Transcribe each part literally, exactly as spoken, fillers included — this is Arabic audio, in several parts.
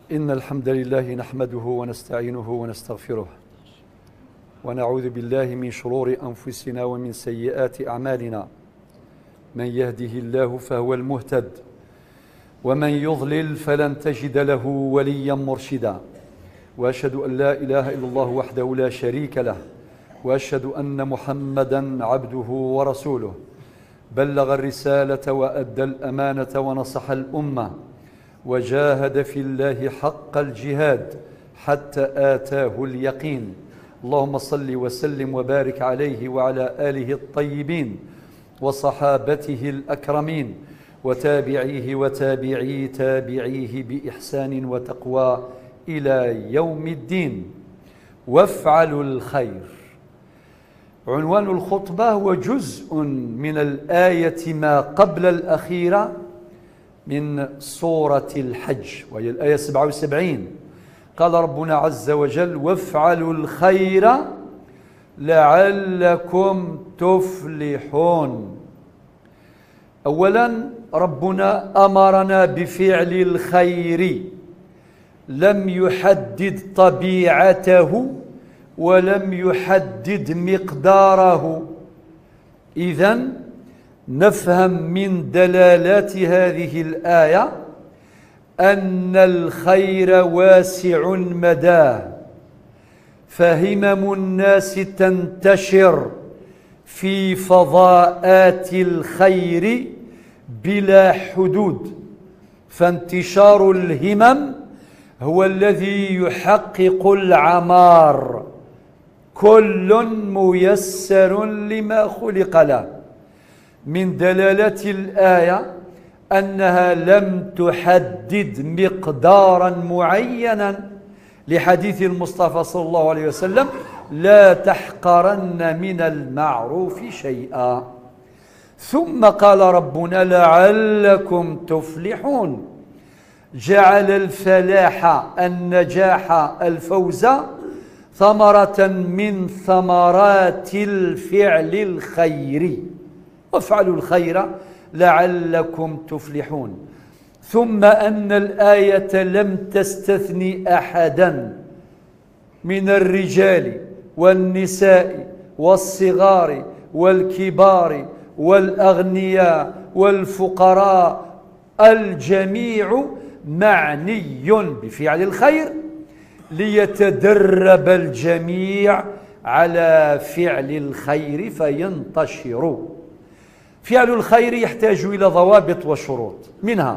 إن الحمد لله نحمده ونستعينه ونستغفره ونعوذ بالله من شرور أنفسنا ومن سيئات أعمالنا. من يهده الله فهو المهتد ومن يضلل فلن تجد له وليا مرشدا. وأشهد أن لا إله إلا الله وحده لا شريك له، وأشهد أن محمدا عبده ورسوله، بلغ الرسالة وأدى الأمانة ونصح الأمة وجاهد في الله حق الجهاد حتى آتاه اليقين. اللهم صل وسلم وبارك عليه وعلى آله الطيبين وصحابته الأكرمين وتابعيه وتابعي تابعيه بإحسان وتقوى إلى يوم الدين. وافعلوا الخير. عنوان الخطبة هو جزء من الآية ما قبل الأخيرة من سورة الحج، وهي الآية سبعة وسبعين. قال ربنا عز وجل: وافعلوا الخير لعلكم تفلحون. أولا ربنا أمرنا بفعل الخير، لم يحدد طبيعته ولم يحدد مقداره. إذن نفهم من دلالات هذه الآية أن الخير واسع مداه، فهمم الناس تنتشر في فضاءات الخير بلا حدود، فانتشار الهمم هو الذي يحقق العمار. كل ميسر لما خلق له. من دلالات الآية أنها لم تحدد مقدارا معينا، لحديث المصطفى صلى الله عليه وسلم: لا تحقرن من المعروف شيئا. ثم قال ربنا: لعلكم تفلحون. جعل الفلاح، النجاح، الفوز ثمرة من ثمرات الفعل الخيري. وافعلوا الخير لعلكم تفلحون. ثم أن الآية لم تستثني أحدا من الرجال والنساء والصغار والكبار والأغنياء والفقراء، الجميع معني بفعل الخير، ليتدرب الجميع على فعل الخير فينتشروا. فعل الخير يحتاج إلى ضوابط وشروط. منها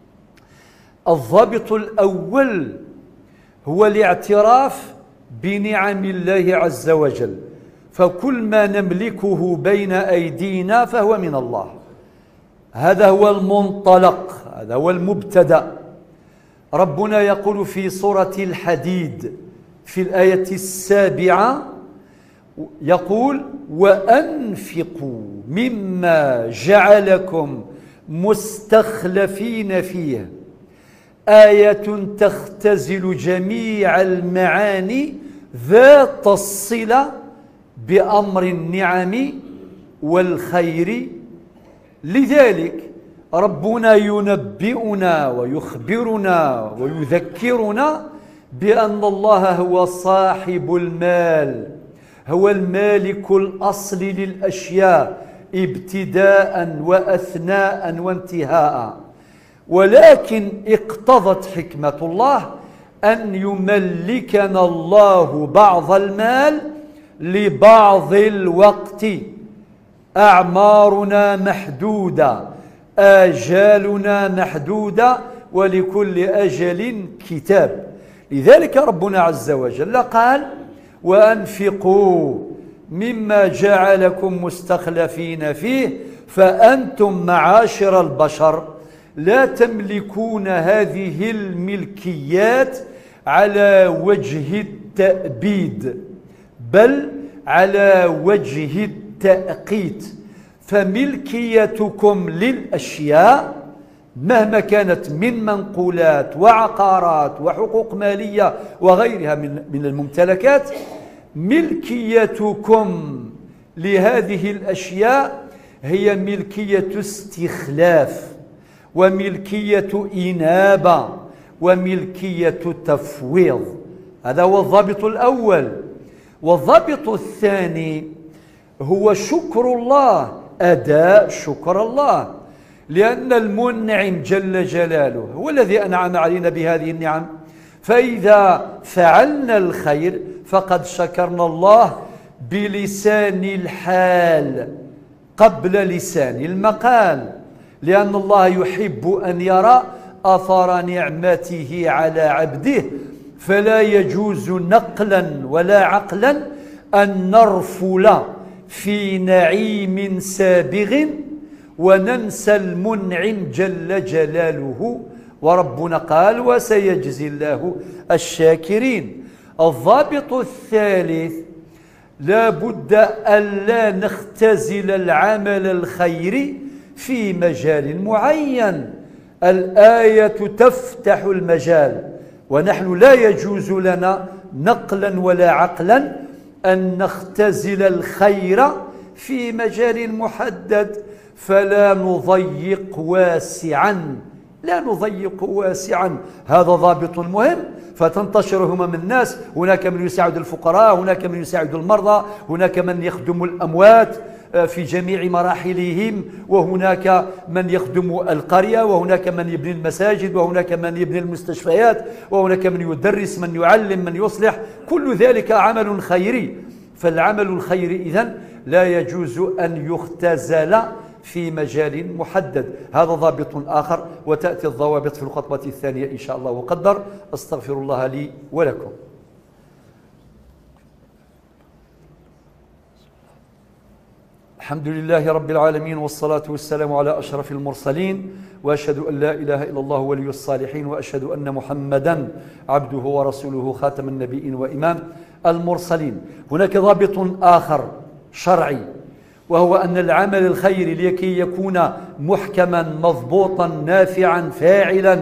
الضابط الأول هو الاعتراف بنعم الله عز وجل، فكل ما نملكه بين أيدينا فهو من الله. هذا هو المنطلق، هذا هو المبتدأ. ربنا يقول في سورة الحديد في الآية السابعة، يقول: وأنفقوا مما جعلكم مستخلفين فيه. آية تختزل جميع المعاني ذات الصلة بأمر النعم والخير. لذلك ربنا ينبئنا ويخبرنا ويذكرنا بأن الله هو صاحب المال، هو المالك الأصلي للأشياء ابتداء وأثناء وانتهاء. ولكن اقتضت حكمة الله أن يملكنا الله بعض المال لبعض الوقت. أعمارنا محدودة، آجالنا محدودة، ولكل أجل كتاب. لذلك ربنا عز وجل قال: وأنفقوا مما جعلكم مستخلفين فيه، فأنتم معاشر البشر لا تملكون هذه الملكيات على وجه التأبيد، بل على وجه التأقيت. فملكيتكم للأشياء مهما كانت من منقولات وعقارات وحقوق مالية وغيرها من الممتلكات، ملكيتكم لهذه الأشياء هي ملكية استخلاف وملكية إنابة وملكية تفويض. هذا هو الضابط الأول. والضابط الثاني هو شكر الله، أداء شكر الله، لأن المنعم جل جلاله هو الذي أنعم علينا بهذه النعم، فإذا فعلنا الخير فقد شكرنا الله بلسان الحال قبل لسان المقال، لأن الله يحب أن يرى أثر نعمته على عبده، فلا يجوز نقلا ولا عقلا أن نرفل في نعيم سابغ وننسى المنعم جل جلاله. وربنا قال: وسيجزي الله الشاكرين. الضابط الثالث: لا بد ألا نختزل العمل الخيري في مجال معين. الآية تفتح المجال، ونحن لا يجوز لنا نقلا ولا عقلا أن نختزل الخير في مجال محدد، فلا نضيق واسعا، لا نضيق واسعا. هذا ضابط مهم. فتنتشر همم الناس، هناك من يساعد الفقراء، هناك من يساعد المرضى، هناك من يخدم الأموات في جميع مراحلهم، وهناك من يخدم القرية، وهناك من يبني المساجد، وهناك من يبني المستشفيات، وهناك من يدرس، من يعلم، من يصلح. كل ذلك عمل خيري. فالعمل الخيري إذن لا يجوز أن يختزل في مجال محدد. هذا ضابط آخر، وتأتي الضوابط في الخطبة الثانية إن شاء الله وقدر. أستغفر الله لي ولكم. الحمد لله رب العالمين، والصلاة والسلام على أشرف المرسلين، وأشهد أن لا إله إلا الله ولي الصالحين، وأشهد أن محمدا عبده ورسوله خاتم النبيين وإمام المرسلين. هناك ضابط آخر شرعي، وهو أن العمل الخيري لكي يكون محكما مضبوطا نافعا فاعلا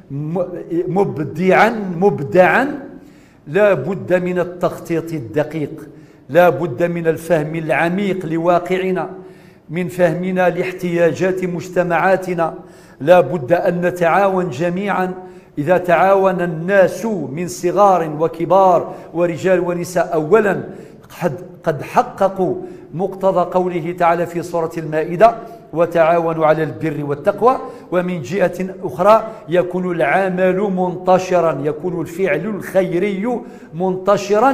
مبدعا مبدعا لا بد من التخطيط الدقيق، لا بد من الفهم العميق لواقعنا، من فهمنا لاحتياجات مجتمعاتنا. لا بد أن نتعاون جميعا. إذا تعاون الناس من صغار وكبار ورجال ونساء أولا قد حققوا مقتضى قوله تعالى في سورة المائدة: وتعاونوا على البر والتقوى. ومن جهة أخرى يكون العمل منتشرا، يكون الفعل الخيري منتشرا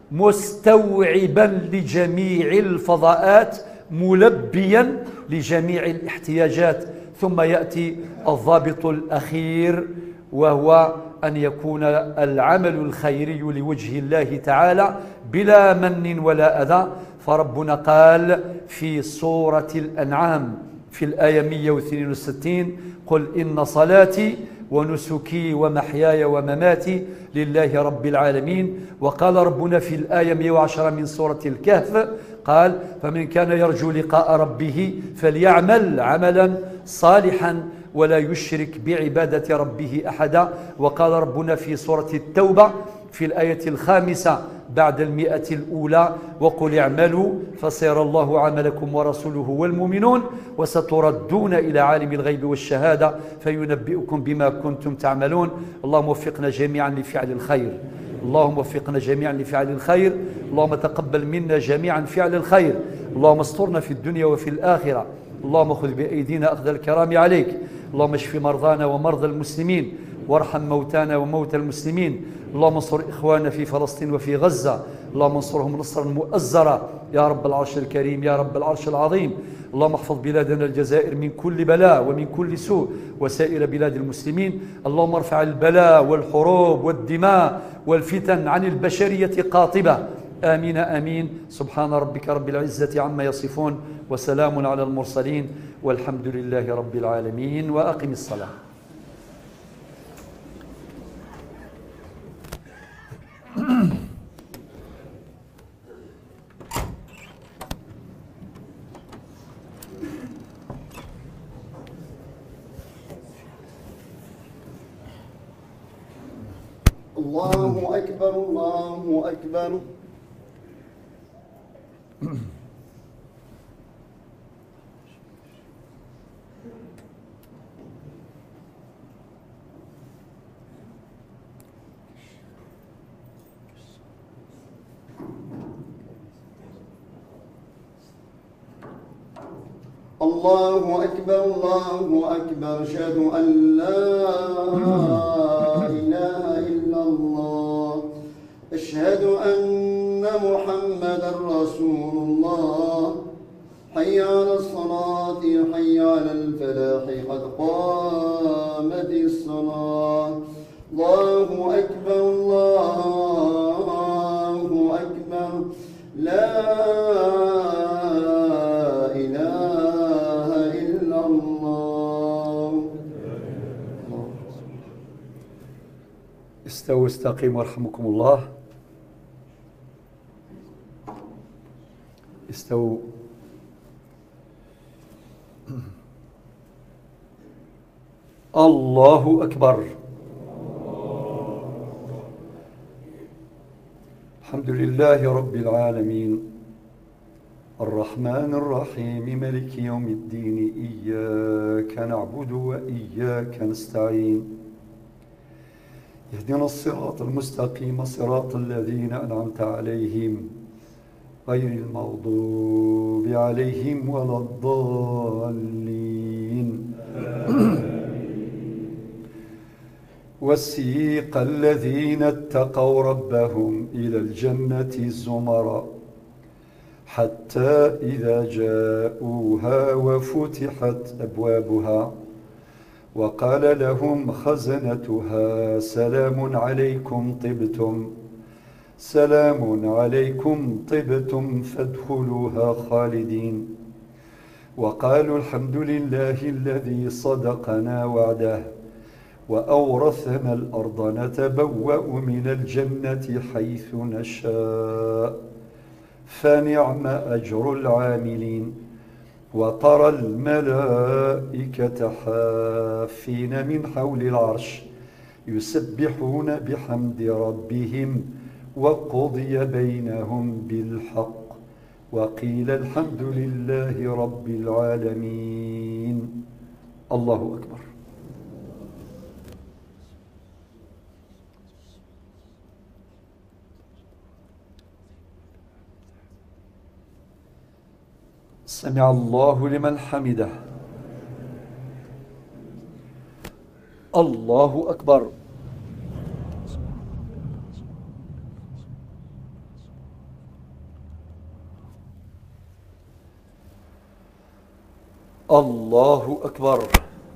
مستوعبا لجميع الفضاءات، ملبيا لجميع الاحتياجات. ثم يأتي الضابط الأخير، وهو أن يكون العمل الخيري لوجه الله تعالى بلا من ولا أذى. فربنا قال في سورة الأنعام في الآية مئة واثنين وستين: قل إن صلاتي ونسكي ومحياي ومماتي لله رب العالمين. وقال ربنا في الآية مئة وعشرة من سورة الكهف قال: فمن كان يرجو لقاء ربه فليعمل عملا صالحا ولا يشرك بعبادة ربه أحدا. وقال ربنا في سورة التوبة في الآية الخامسة بعد المئة الأولى: وقل اعملوا فسيرى الله عملكم ورسوله والمؤمنون وستردون إلى عالم الغيب والشهادة فينبئكم بما كنتم تعملون. اللهم وفقنا جميعا لفعل الخير، اللهم وفقنا جميعا لفعل الخير، اللهم تقبل منا جميعا فعل الخير، اللهم استرنا في الدنيا وفي الآخرة، اللهم خذ بأيدينا أخذ الكرام عليك، اللهم اشف مرضانا ومرضى المسلمين، وارحم موتانا وموتى المسلمين، اللهم انصر إخواننا في فلسطين وفي غزة، اللهم انصرهم نصرا مؤزرا يا رب العرش الكريم يا رب العرش العظيم. اللهم احفظ بلادنا الجزائر من كل بلاء ومن كل سوء وسائر بلاد المسلمين. اللهم ارفع البلاء والحروب والدماء والفتن عن البشرية قاطبة. آمين آمين. سبحان ربك رب العزة عما يصفون، وسلام على المرسلين، والحمد لله رب العالمين. وأقم الصلاة. الله أكبر الله أكبر. الله أكبر الله أكبر أشهد أن لا إله إلا الله أشهد أن محمدا رسول الله حي على الصلاة حي على الفلاح قد قامت الصلاة الله أكبر الله أكبر لا إله إلا الله. استووا استقيموا رحمكم الله. استووا. الله أكبر. الحمد لله رب العالمين الرحمن الرحيم مالك يوم الدين إياك نعبد وإياك نستعين اهدنا الصراط المستقيم صراط الذين أنعمت عليهم غير المغضوب عليهم ولا الضالين. وسيق الذين اتقوا ربهم إلى الجنة زمرا حتى إذا جاءوها وفتحت أبوابها وقال لهم خزنتها سلام عليكم طبتم سلام عليكم طبتم فادخلوها خالدين وقالوا الحمد لله الذي صدقنا وعده وأورثنا الأرض نتبوأ من الجنة حيث نشاء فنعم أجر العاملين وترى الملائكة حافين من حول العرش يسبحون بحمد ربهم وقضي بينهم بالحق وقيل الحمد لله رب العالمين. الله أكبر. سمع الله لمن حمده. الله أكبر. الله أكبر.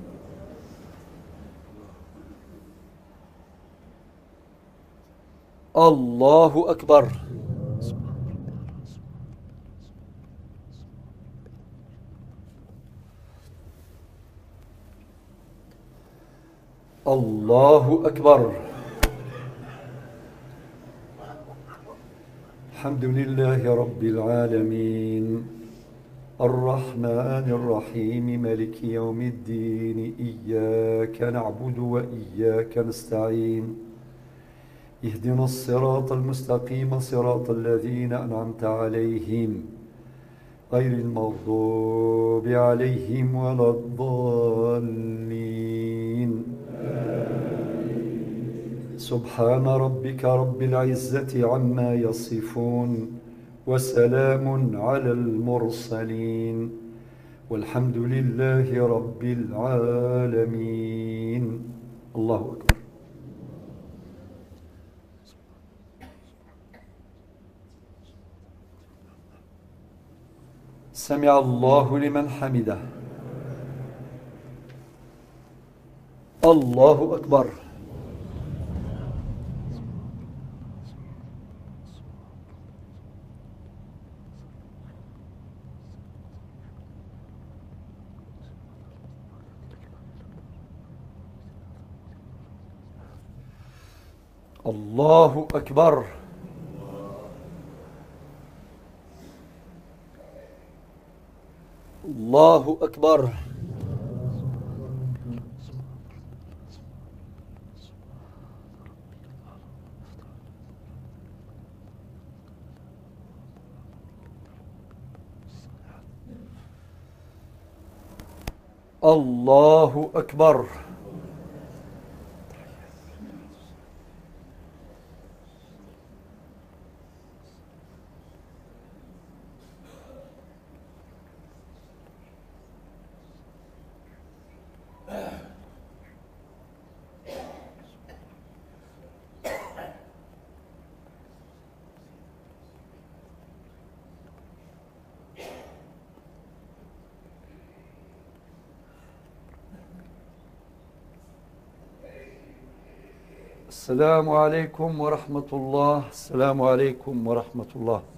الله أكبر. الله أكبر. الحمد لله رب العالمين الرحمن الرحيم مالك يوم الدين إياك نعبد وإياك نستعين اهدنا الصراط المستقيم صراط الذين أنعمت عليهم غير المغضوب عليهم ولا الضالين. سبحان ربك رب العزة عما يصفون وسلام على المرسلين والحمد لله رب العالمين. الله أكبر. سمع الله لمن حمده. الله أكبر. الله أكبر. الله أكبر. الله أكبر. السلام عليكم ورحمة الله. السلام عليكم ورحمة الله.